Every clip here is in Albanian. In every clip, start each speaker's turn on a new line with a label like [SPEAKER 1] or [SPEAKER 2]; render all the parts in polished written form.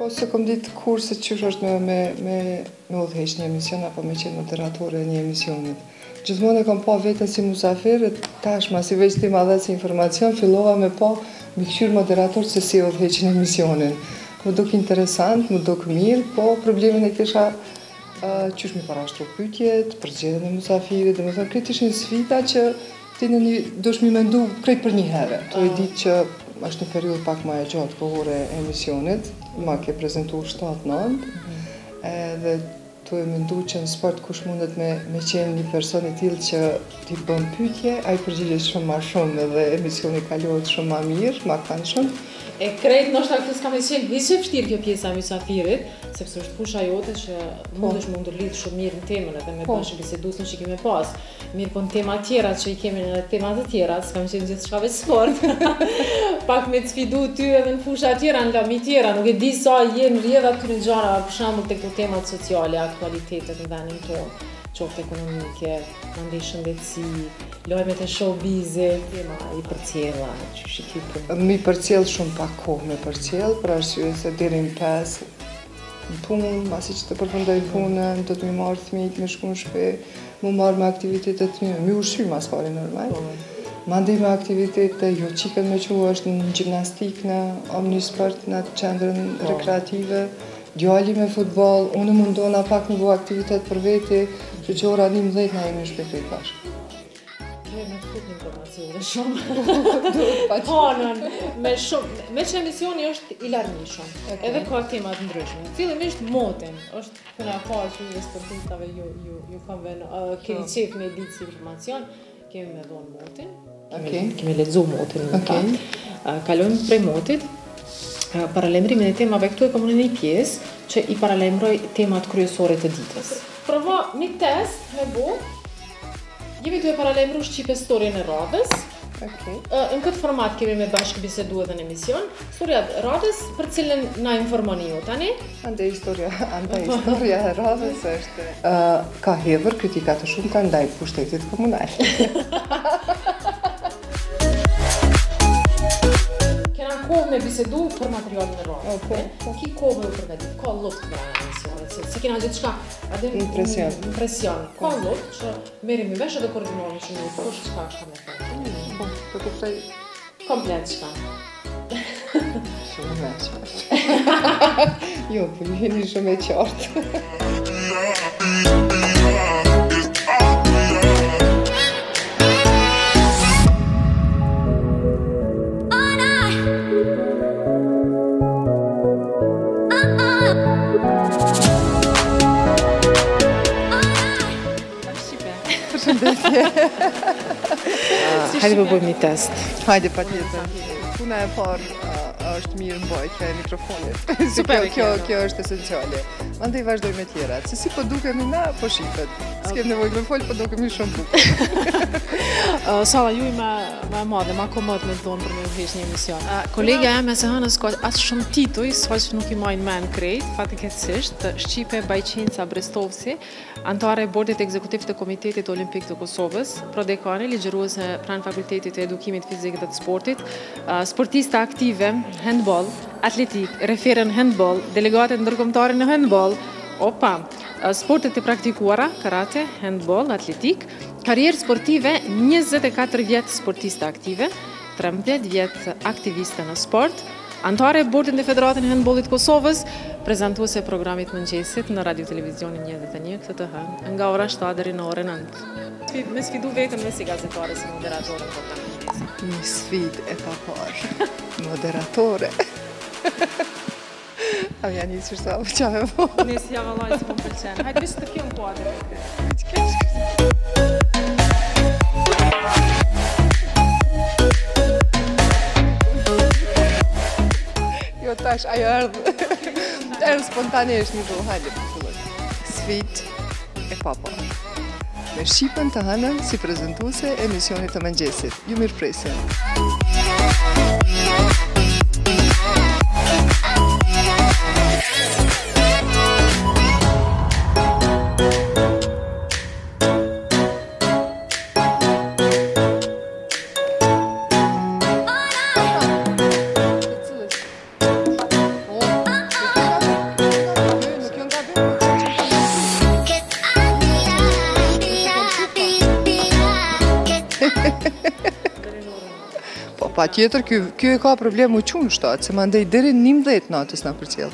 [SPEAKER 1] Po, se kom ditë kur se qysh është me udhëheq një emision apo me qenë moderatore një emisionit. Gjithmonë e kam pa vetën si musafir, tashma si veç ti madhe si informacion, fillova me pa mi kqyr moderator se si udhëheqin emisionin. Më duk interesant, më duk mirë, po problemin e kisha qysh mi parashtru pyetjet, përgjigjen e musafirit, dhe më thënë, këtë ishin sfida që ti në një dush mi mendu krejt për një herë. To e ditë që është një periudhë pak më e gjatë kohore e emisionit, ma ke prezentu 7-9, edhe tu e mendu që në sport kush mundet me qenë një person i tillë që ti bën pyetje, ai përgjigjet shumë ma shumë edhe emisioni kalohet shumë ma mirë, ma këndshëm.
[SPEAKER 2] E krejt nështë këtë s'ka me qenë hisë vështirë kjo pjesa e musafirit, sepse është fusha jote që mundesh më ndërlidh shumë mirë në temën edhe me bashkë bisedusën që kemi pas. Mirë po në tema tjera që i kemi në temat të tjera, s'ka me qenë gjithë shka veç sport. Pak me të sfidu ty edhe në fusha tjera, në lami tjera, nuk e di sa jenë rjedha të në gjara, për shembull të këto temat sociale, aktualitetet në vendin tonë, qoftë ekonomike, mandej shëndetësi, lojmet e showbizit, tema i përcjella, që shikipu.
[SPEAKER 1] Mi përcjell shumë pak kohë me përcjell, për arsye se deri në 5 në punë, masi që të përfundoj punën, do të mi marrë fëmijët me shku në shtëpi, mu marrë me aktivitetet mia, mi ushqy mas pari normal. Mandej me aktivitete, jo qiken me që është në gjimnastik, në Omnisport, në qendrën rekreative, djali me futbol, unë mundona pak në bu aktivitet për veti, që ora 11 na jemi në shtëpi bashkë.
[SPEAKER 2] Me të këtë një informacione shumë. Hanën, me që emisioni është i larmishëm, edhe ka temat ndryshme. Fillimisht motin, është puna e parë që ju sportistave ju kam vënë, keni qef me ditë si informacion, kemi me dhonë motin, kemi lexu motin në fakt. Kalojmë prej motit, paralajmërimin e temave këtu e kam në një pjesë që i paralajmëroj temat kryesore të ditës. Provo një test me bu. Jemi të e paralajmëru Shqipe storien e radhës. Në këtë format kemi me bashkë bisedu edhe në emision. Storia e radhës për cilën na informoni ju tani.
[SPEAKER 1] Ande historia e radhës është ka hedhur kritika të shumta ndaj pushtetit komunal.
[SPEAKER 2] Kena kohë me bisedu për materialin e radhës. Ki kohë me u përgatit, ka luft për emisionet, se kena gjithë shka impresion. Ka luft që merim i vesh edhe koordinorin që një kush shka është ka me thërë.
[SPEAKER 1] Të kuptoj
[SPEAKER 2] komplet shka.
[SPEAKER 1] Shumë me qartë. Jo, për jeni shumë e qartë.
[SPEAKER 2] Hajde për bëjmë një test.
[SPEAKER 1] Hajde pa tjetër. Puna e parë është mirë mbajtja e mikrofonit.
[SPEAKER 2] Super,
[SPEAKER 1] kjo është esenciale. Mandej vazhdoj me tjerat. Se si po dukemi na, po shifet. S'kem nevojë me fol, po dukemi shumë bukur.
[SPEAKER 2] Sala, ju i me madhe, ma komod me thonë për me udhëheq një emision. Kolegja e me se hënës ka atë shumë tituj, s'faq që nuk i majnë men krejt, fatiketësisht, Shqipe Bajqinca Brestovci, antare e bordit ekzekutiv të Komitetit Olimpik të Kosovës, prodekane, ligjëruese pranë Fakultetit të Edukimit Fizik dhe të Sportit, sportista aktive, handball, atletik, referen handball, delegate ndërkombëtare në handball, sportet e praktikuara, karate, handball, atletik, karrierë sportive, 24 vjetë sportiste aktive, 13 vjetë aktiviste në sport, antare e bordit në Federatën e Handballit Kosovës, prezantuese e programit mëngjesit në Radio Televizionin 21 këtë të hënë, nga ora 7 deri në orën 9. Me sfidu vetëm me si gazetare, si moderatore në program mëngjesit.
[SPEAKER 1] Një sfid e paparë. Moderatore. A janë një sërsa më qave po.
[SPEAKER 2] Nësë jam Allah si më pëlqenë. Hajtë vishë të kjo në kuadrë.
[SPEAKER 1] Jo tash, ajo erdhë spontanisht një du, hajde për fillon. Sfid e paparë. Me Shqipën të hënën si prezentuse emisionit të mëngjesit. Ju mirë presin. Pa tjetër, kjo e ka problem u qunë shtatë, se ma ndej deri 11 natës na përcjell.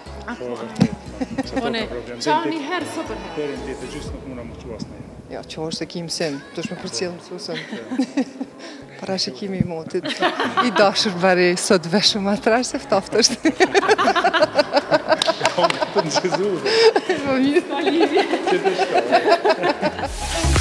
[SPEAKER 2] One, çao një herë së për herë.
[SPEAKER 3] Deri në ditë gjysmë nuk muna më quas në jetë.
[SPEAKER 1] Ja, që është se kim sen, dush me përcjell mësusën. Parashikimi i motit. I dashur bare sot veshëm atrash se ftoft është.
[SPEAKER 3] Kom të në gjëzurë.
[SPEAKER 1] Po mirë.
[SPEAKER 3] Që të shko.